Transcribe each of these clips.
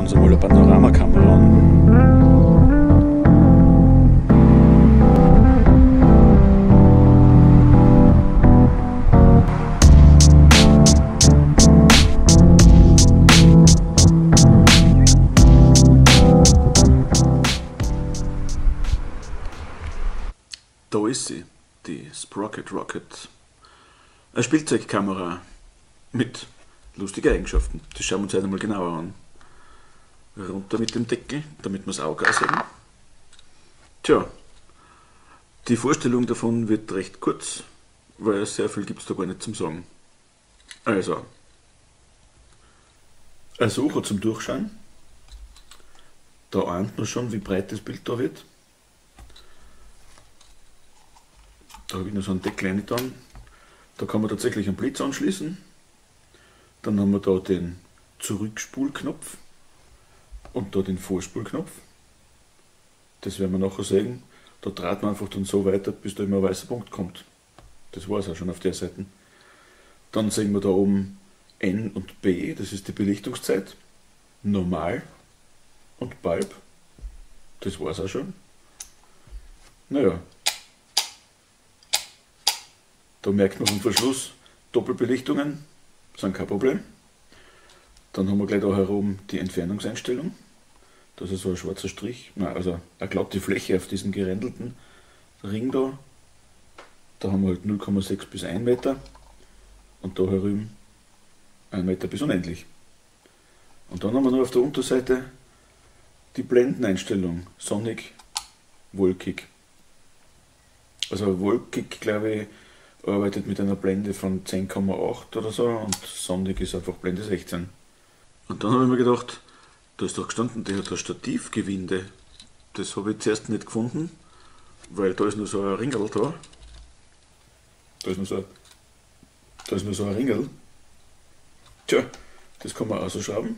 uns einmal eine Panoramakamera an. Da ist sie, die Sprocket Rocket. Eine Spielzeugkamera mit lustigen Eigenschaften. Das schauen wir uns heute einmal genauer an. Runter mit dem Deckel, damit wir das Auge ausheben. Tja, die Vorstellung davon wird recht kurz, weil sehr viel gibt es da gar nicht zum Sagen. Also, ein Sucher zum Durchschauen. Da ahnt man schon, wie breit das Bild da wird. Da habe ich noch so einen Deckel reingetan. Da kann man tatsächlich einen Blitz anschließen. Dann haben wir da den Zurückspulknopf und da den Vorspulknopf. Das werden wir nachher sehen. Da dreht man einfach dann so weiter, bis da immer ein weißer Punkt kommt. Das war es auch schon auf der Seite. Dann sehen wir da oben N und B, das ist die Belichtungszeit. Normal und Bulb. Das war es auch schon. Naja. Da merkt man vom Verschluss, Doppelbelichtungen sind kein Problem. Dann haben wir gleich da herum die Entfernungseinstellung. Das ist so ein schwarzer Strich, also eine glatte Fläche auf diesem gerändelten Ring da. Da haben wir halt 0,6 bis 1 Meter und da herum 1 Meter bis unendlich. Und dann haben wir noch auf der Unterseite die Blendeneinstellung, sonnig, wolkig. Also wolkig, glaube ich, arbeitet mit einer Blende von 10,8 oder so und sonnig ist einfach Blende 16. Und dann habe ich mir gedacht, da ist doch gestanden, der hat ein Stativgewinde. Das habe ich zuerst nicht gefunden, weil da ist nur so ein Ringel da. Da ist nur so ein Ringel. Tja, das kann man ausschrauben.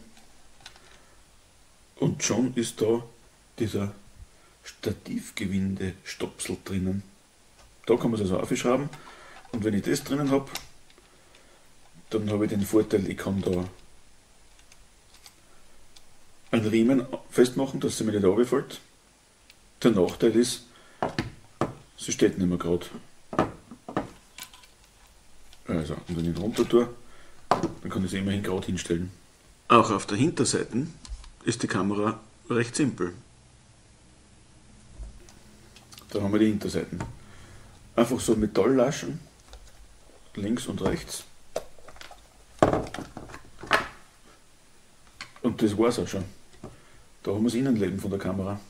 Und schon ist da dieser Stativgewinde-Stopsel drinnen. Da kann man es also aufschrauben. Und wenn ich das drinnen habe, dann habe ich den Vorteil, ich kann da einen Riemen festmachen, dass sie mir nicht runterfällt. Der Nachteil ist, sie steht nicht mehr gerade. Also, und wenn ich ihn runter tue, dann kann ich sie immerhin gerade hinstellen. Auch auf der Hinterseite ist die Kamera recht simpel. Da haben wir die Hinterseiten. Einfach so Metalllaschen, links und rechts. Und das war's auch schon. Da haben wir das Innenleben von der Kamera.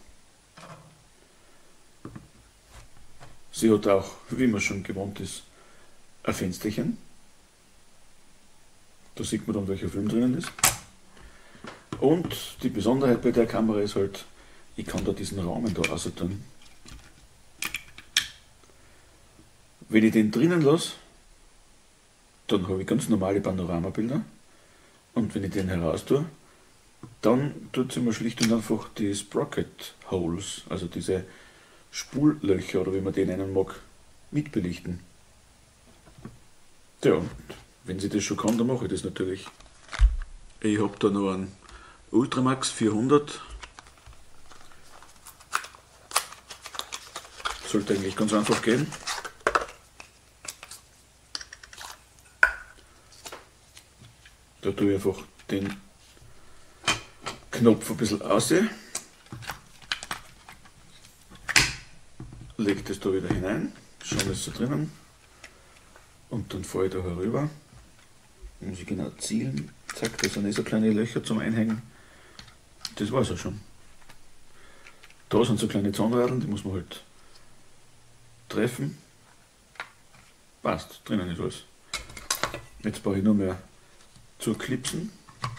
Sie hat auch, wie man schon gewohnt ist, ein Fensterchen. Da sieht man dann, welcher Film drinnen ist. Und die Besonderheit bei der Kamera ist halt, ich kann da diesen Rahmen da raus tun. Wenn ich den drinnen lasse, dann habe ich ganz normale Panoramabilder. Und wenn ich den heraus tue, dann tut sie mir schlicht und einfach die Sprocket Holes, also diese Spullöcher oder wie man die nennen mag, mitbelichten. Tja, und wenn sie das schon kann, dann mache ich das natürlich. Ich habe da noch einen Ultramax 400. Sollte eigentlich ganz einfach gehen. Da tue ich einfach den Knopf ein bisschen aus, lege das da wieder hinein, schon ist so drinnen und dann fahre ich da herüber, muss ich genau zielen, zack, da sind so kleine Löcher zum Einhängen, das war's auch schon. Da sind so kleine Zahnradeln, die muss man halt treffen, passt, drinnen ist alles. Jetzt brauche ich nur mehr zu klipsen.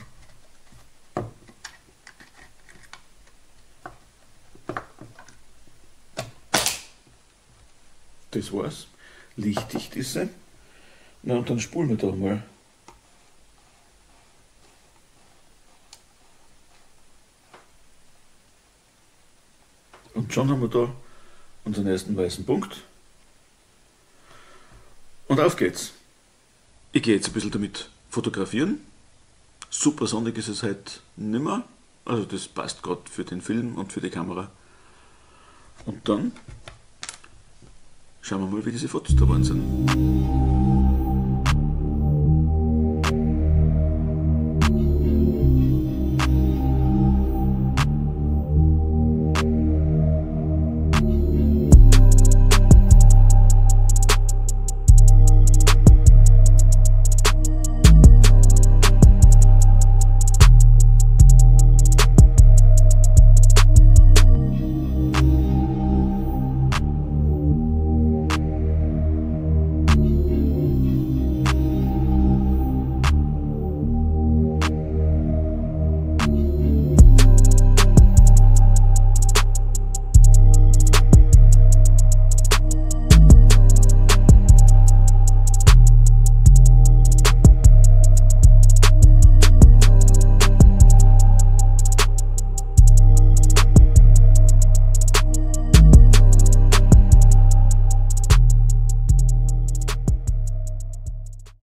Das war's. Lichtdicht ist sie. Na und dann spulen wir da mal. Und schon haben wir da unseren ersten weißen Punkt. Und auf geht's. Ich gehe jetzt ein bisschen damit fotografieren. Super sonnig ist es halt nimmer. Also das passt gerade für den Film und für die Kamera. Und dann schauen wir mal, wie diese Fotos da waren sind.